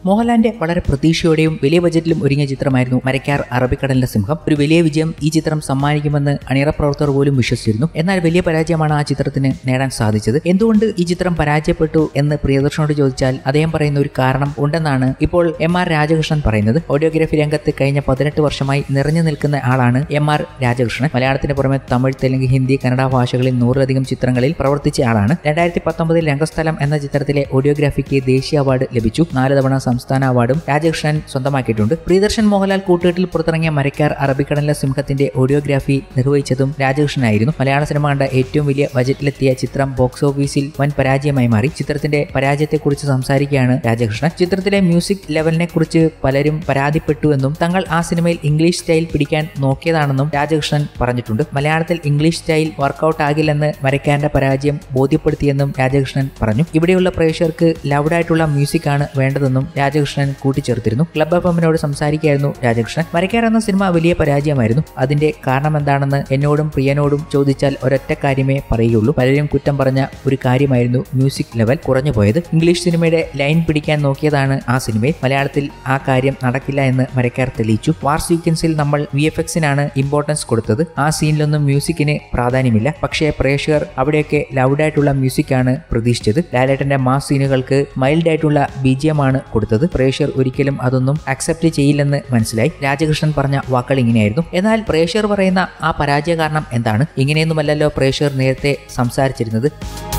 മോഹൻലാലിന്റെ വളരെ പ്രതീക്ഷയോടെയും വലിയ ബജറ്റിലും ഒരുങ്ങിയ ചിത്രമായിരുന്നു മരക്കാർ അറബിക്കടലിന്റെ സിംഹം. ഒരു വലിയ വിജയം ഈ ചിത്രം സമ്മാനിക്കുമെന്ന് അണിയറ പ്രവർത്തകർ പോലും വിശ്വസിച്ചിരുന്നു. എന്നാൽ വലിയ പരാജയമാണ് ആ ചിത്രത്തിന് നേടാൻ സാധിച്ചത്. എന്തുകൊണ്ട് ഈ ചിത്രം പരാജയപ്പെട്ടു എന്ന് പ്രിയദർശനോട് ചോദിച്ചാൽ അദ്ദേഹം പറയുന്ന ഒരു കാരണം ഉണ്ടെന്നാണ് ഇപ്പോൾ എം.ആർ. രാജകൃഷ്ണൻ പറയുന്നത്. ഓഡിയോഗ്രാഫി രംഗത്ത് കഴിഞ്ഞ 18 വർഷമായി നിറഞ്ഞു നിൽക്കുന്ന ആളാണ് എം.ആർ. രാജകൃഷ്ണൻ. മലയാളത്തിന് പുറമെ തമിഴ്, തെലുങ്ക്, ഹിന്ദി, കന്നഡ ഭാഷകളിൽ 100-ലധികം ചിത്രങ്ങളിൽ പ്രവർത്തിച്ച ആളാണ്. 2019 രംഗസ്ഥലം എന്ന ചിത്രത്തിലെ ഓഡിയോഗ്രാഫിക്ക് ദേശീയ അവാർഡ് ലഭിച്ചു. 4 തവണ സംസ്ഥാന അവാർഡും രാജകൃഷ്ണൻ സ്വന്തമാക്കിയിട്ടുണ്ട്. പ്രിയദർശൻ മോഹൻലാൽ കൂട്ടുകെട്ടിൽ പുറത്തിറങ്ങിയ മരക്കാർ അറബിക്കടലിലെ സിംഹത്തിന്റെ ഓഡിയോഗ്രാഫി നിർവഹിച്ചതും രാജകൃഷ്ണനായിരുന്നു. മലയാള സിനിമ കണ്ട ഏറ്റവും വലിയ ബജറ്റിലെത്തിയ ചിത്രം ബോക്സ് ഓഫീസിൽ വൻ പരാജയമായി മാറി. ചിത്രത്തിന്റെ പരാജയത്തെക്കുറിച്ച് സംസാരിക്കുകയാണ് രാജകൃഷ്ണൻ. ചിത്രത്തിലെ മ്യൂസിക് ലെവലിനെ കുറിച്ച് പലരും പരാതിപ്പെട്ടുവെന്നും തങ്ങൾ ആ സിനിമയിൽ ഇംഗ്ലീഷ് സ്റ്റൈൽ പിടിക്കാൻ നോക്കിയതാണെന്നും രാജകൃഷ്ണൻ പറഞ്ഞിട്ടുണ്ട്. മലയാളത്തിൽ ഇംഗ്ലീഷ് സ്റ്റൈൽ വർക്കൗട്ട് ആകില്ലെന്ന് മരക്കാരന്റെ പരാജയം ബോധ്യപ്പെടുത്തിയെന്നും രാജകൃഷ്ണൻ പറഞ്ഞു. ഇവിടെയുള്ള പ്രേക്ഷകർക്ക് ലൗഡായിട്ടുള്ള മ്യൂസിക് ആണ് വേണ്ടതെന്നും രാജകൃഷ്ണൻ കൂട്ടിച്ചേർത്തിരുന്നു. ക്ലബ് എഫ്എമ്മിനോട് സംസാരിക്കുകയായിരുന്നു രാജകൃഷ്ണൻ. മരക്കാർ എന്ന സിനിമ വലിയ പരാജയമായിരുന്നു. അതിന്റെ കാരണം എന്താണെന്ന് എന്നോടും പ്രിയനോടും ചോദിച്ചാൽ ഒരൊറ്റ കാര്യമേ പറയുകയുള്ളൂ. പലരും കുറ്റം പറഞ്ഞ ഒരു കാര്യമായിരുന്നു മ്യൂസിക് ലെവൽ കുറഞ്ഞു പോയത്. ഇംഗ്ലീഷ് സിനിമയുടെ ലൈൻ പിടിക്കാൻ നോക്കിയതാണ് ആ സിനിമയിൽ. മലയാളത്തിൽ ആ കാര്യം നടക്കില്ല എന്ന് മരക്കാർ തെളിയിച്ചു. വാർ സീക്വൻസിൽ നമ്മൾ VFX-നാണ് ഇമ്പോർട്ടൻസ് കൊടുത്തത്. ആ സീനിലൊന്നും മ്യൂസിക്കിന് പ്രാധാന്യമില്ല. പക്ഷേ പ്രേക്ഷകർ അവിടെയൊക്കെ ലൗഡായിട്ടുള്ള മ്യൂസിക്കാണ് പ്രതീക്ഷിച്ചത്. ലാലേട്ടന്റെ മാസ് സീനുകൾക്ക് മൈൽഡ് ആയിട്ടുള്ള BGM ആണ് കൊടുത്തത്. പ്രേക്ഷകർ ഒരിക്കലും അതൊന്നും അക്സെപ്റ്റ് ചെയ്യില്ലെന്ന് മനസ്സിലായി. രാജകൃഷ്ണൻ പറഞ്ഞ വാക്കുകൾ ഇങ്ങനെയായിരുന്നു. എന്നാൽ പ്രേക്ഷകർ പറയുന്ന ആ പരാജയ കാരണം എന്താണ്? ഇങ്ങനെയൊന്നുമല്ലല്ലോ പ്രേക്ഷകർ നേരത്തെ സംസാരിച്ചിരുന്നത്.